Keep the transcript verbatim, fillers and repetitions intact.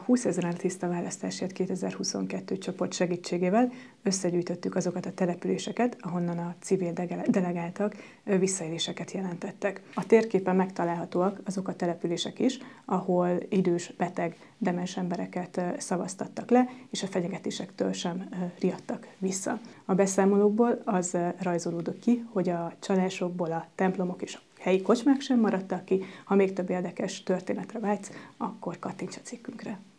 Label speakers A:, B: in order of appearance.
A: húszezer tiszta választásért kétezer-huszonkettő csoport segítségével összegyűjtöttük azokat a településeket, ahonnan a civil delegáltak visszaéléseket jelentettek. A térképen megtalálhatóak azok a települések is, ahol idős, beteg, demens embereket szavaztattak le, és a fenyegetésektől sem riadtak vissza. A beszámolókból az rajzolódott ki, hogy a csalásokból a templomok és a helyi kocsmák sem maradtak ki. Ha még több érdekes történetre vágysz, akkor kattints a cikkünkre.